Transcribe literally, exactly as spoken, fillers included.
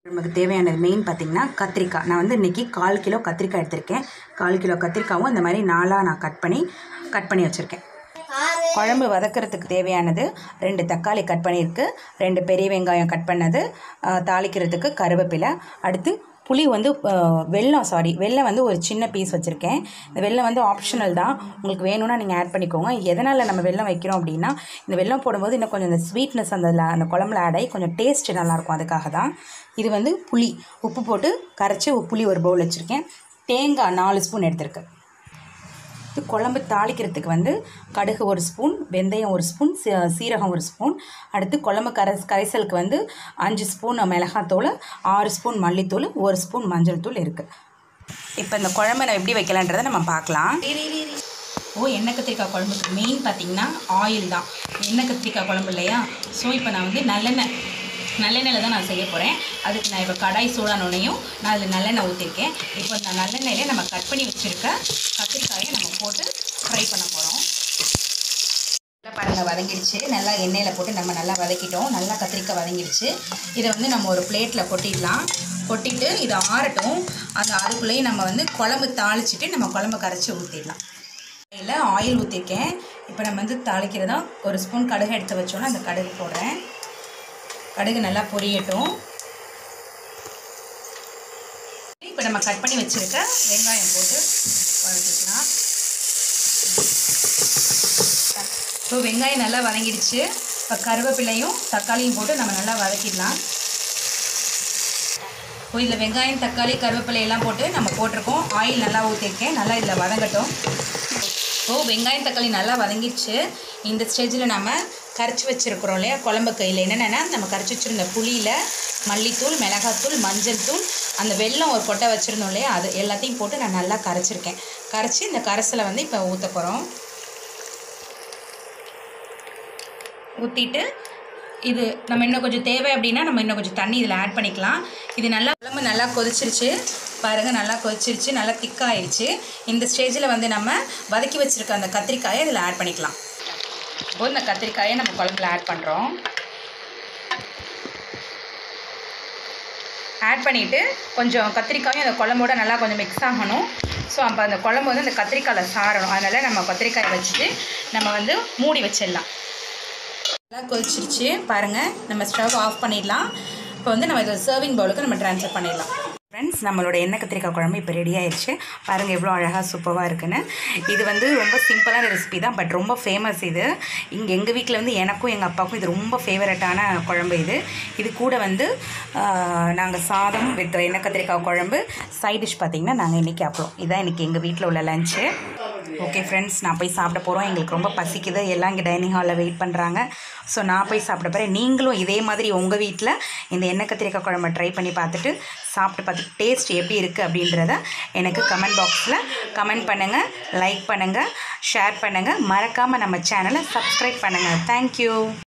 நமக்கு தேவையானது மெயின் பார்த்திங்கன்னா கத்திரிக்காய். நான் வந்து இன்றைக்கி கால் கிலோ கத்திரிக்காய் எடுத்திருக்கேன். கால் கிலோ கத்திரிக்காவும் இந்த மாதிரி நாலாக நான் கட் பண்ணி கட் பண்ணி வச்சுருக்கேன். குழம்பு வதக்கிறதுக்கு தேவையானது ரெண்டு தக்காளி கட் பண்ணியிருக்கு, ரெண்டு பெரிய வெங்காயம் கட் பண்ணது, தாளிக்கிறதுக்கு கருவேப்பிலை, அடுத்து புளி வந்து வெல்லம் சாரி வெல்லம் வந்து ஒரு சின்ன பீஸ் வச்சுருக்கேன். இந்த வெல்லம் வந்து ஆப்ஷனல் தான், உங்களுக்கு வேணும்னா நீங்கள் ஆட் பண்ணிக்கோங்க. எதனால் நம்ம வெல்லம் வைக்கிறோம் அப்படின்னா, இந்த வெல்லம் போடும்போது இன்னும் கொஞ்சம் இந்த ஸ்வீட்னஸ் அந்த அந்த குழம்புல ஆட் ஆகி கொஞ்சம் டேஸ்ட் நல்லாயிருக்கும், அதுக்காக தான். இது வந்து புளி உப்பு போட்டு கரைச்சி புளி ஒரு பவுல் வச்சுருக்கேன். தேங்காய் நாலு ஸ்பூன் எடுத்திருக்கு. குழம்பு தாளிக்கிறதுக்கு வந்து கடுகு ஒரு ஸ்பூன், வெந்தயம் ஒரு ஸ்பூன், சீரகம் ஒரு ஸ்பூன், அடுத்து குழம்பு கரை கரைசலுக்கு வந்து அஞ்சு ஸ்பூன் மிளகாத்தூள், ஆறு ஸ்பூன் மல்லித்தூள், ஒரு ஸ்பூன் மஞ்சள் தூள் இருக்குது. இப்போ இந்த குழம்பை நான் எப்படி வைக்கலான்றதை நம்ம பார்க்கலாம். ஓ எண்ணெய் கத்திரிக்காய் குழம்புக்கு மெயின் பார்த்திங்கன்னா ஆயில் தான். எண்ணெய் கத்திரிக்காய் குழம்பு இல்லையா, ஸோ இப்போ நான் வந்து நல்லெண்ணெய் நல்லெண்ணெயில் தான் நான் செய்ய போகிறேன். அதுக்கு நான் இப்போ கடாய் சூடானோனையும் நான் அதில் நல்லெண்ணெய் ஊற்றிருக்கேன். இப்போ இந்த நல்லெண்ணெயிலே நம்ம கட் பண்ணி வச்சுருக்க கத்திரிக்காயை நம்ம போட்டு ஃப்ரை பண்ண போகிறோம். நல்லா பாருங்கள் வதங்கிடுச்சு. நல்லா எண்ணெயில் போட்டு நம்ம நல்லா வதக்கிட்டோம். நல்லா கத்திரிக்காய் வதங்கிடுச்சு. இதை வந்து நம்ம ஒரு பிளேட்டில் கொட்டிடலாம். கொட்டிட்டு இதை ஆறட்டும். அந்த அதுக்குள்ளேயும் நம்ம வந்து குழம்பு தாளிச்சிட்டு நம்ம குழம்பு கரைச்சி ஊற்றிடலாம். இல்லை ஆயில் ஊற்றிருக்கேன். இப்போ நம்ம வந்து தாளிக்கிறதா ஒரு ஸ்பூன் கடுகு எடுத்து வச்சோன்னா அந்த கடுகு போடுறேன். கடுகு நல்லா பொரியட்டும். இப்போ நம்ம கட் பண்ணி வச்சுருக்க வெங்காயம் போட்டு வதக்கிக்கலாம். ஸோ வெங்காயம் நல்லா வதங்கிடுச்சு. இப்போ கருவேப்பிலையும் தக்காளியும் போட்டு நம்ம நல்லா வதக்கிடலாம். ஸோ இதில் வெங்காயம் தக்காளி கருவேப்பிலையெல்லாம் போட்டு நம்ம போட்டிருக்கோம். ஆயில் நல்லா ஊற்றிருக்கேன். நல்லா இதில் வதங்கட்டும். ஸோ வெங்காயம் தக்காளி நல்லா வதங்கிடுச்சு. இந்த ஸ்டேஜில் நம்ம கரைச்சி வச்சுருக்குறோம் இல்லையா குழம்பு கையில் என்னென்னா, நம்ம கரைச்சி வச்சுருந்த புளியில் மல்லித்தூள், மிளகாத்தூள், மஞ்சள் தூள், அந்த வெல்லம் ஒரு கொட்டை வச்சுருந்தோம் இல்லையா, அது எல்லாத்தையும் போட்டு நான் நல்லா கரைச்சிருக்கேன். கரைச்சி இந்த கரைசலை வந்து இப்போ ஊற்ற போகிறோம். ஊற்றிட்டு இது நம்ம இன்னும் கொஞ்சம் தேவை அப்படின்னா நம்ம இன்னும் கொஞ்சம் தண்ணி இதில் ஆட் பண்ணிக்கலாம். இது நல்லா குழம்பு நல்லா கொதிச்சிருச்சு பாருங்கள். நல்லா கொதிச்சிருச்சு, நல்லா திக்காகிடுச்சு. இந்த ஸ்டேஜில் வந்து நம்ம வதக்கி வச்சுருக்க அந்த கத்திரிக்காயை இதில் ஆட் பண்ணிக்கலாம். இப்போ இந்த கத்திரிக்காயை நம்ம குழம்புல ஆட் பண்ணுறோம். ஆட் பண்ணிவிட்டு கொஞ்சம் கத்திரிக்காயும் அந்த குழம்போட நல்லா கொஞ்சம் மிக்ஸ் ஆகணும். ஸோ அப்போ அந்த குழம்பு வந்து அந்த கத்திரிக்காயில் சாரணும். அதனால் நம்ம கத்திரிக்காயை வச்சுட்டு நம்ம வந்து மூடி வச்சிடலாம். நல்லா கொதிச்சிருச்சு பாருங்கள். நம்ம ஸ்டவ் ஆஃப் பண்ணிடலாம். இப்போ வந்து நம்ம இதை சர்விங் பவுலுக்கு நம்ம ட்ரான்ஸ்ஃபர் பண்ணிடலாம். ஃப்ரெண்ட்ஸ், நம்மளோட எண்ணெய் கத்திரிக்காய் குழம்பு இப்போ ரெடி ஆயிடுச்சு. பாருங்கள் எவ்வளோ அழகாக சூப்பராக இருக்குன்னு. இது வந்து ரொம்ப சிம்பிளான ரெசிபி தான், பட் ரொம்ப ஃபேமஸ் இது. இங்கே எங்கள் வீட்டில் வந்து எனக்கும் எங்கள் அப்பாவுக்கும் இது ரொம்ப ஃபேவரட்டான குழம்பு இது. இது கூட வந்து நாங்கள் சாதம் வித் எண்ணெய் கத்திரிக்காய் குழம்பு, சைட் டிஷ் பார்த்திங்கன்னா நாங்கள் இன்றைக்கி அப்பளம். இதுதான் இன்றைக்கி எங்கள் வீட்டில் உள்ள லஞ்சு. ஓகே ஃப்ரெண்ட்ஸ், நான் போய் சாப்பிட போகிறோம். எங்களுக்கு ரொம்ப பசிக்குது. எல்லாம் இங்கே டைனிங் ஹாலில் வெயிட் பண்ணுறாங்க. ஸோ நான் போய் சாப்பிட போகிறேன். நீங்களும் இதே மாதிரி உங்கள் வீட்டில் இந்த எண்ணெய் கத்திரிக்காய் குழம்பை ட்ரை பண்ணி பார்த்துட்டு சாப்பிட்டு பார்த்துட்டு டேஸ்ட் எப்படி இருக்குது அப்படின்றத எனக்கு கமெண்ட் பாக்ஸில் கமெண்ட் பண்ணுங்கள், லைக் பண்ணுங்கள், ஷேர் பண்ணுங்கள். மறக்காமல் நம்ம சேனலை சப்ஸ்கிரைப் பண்ணுங்கள். தேங்க்யூ.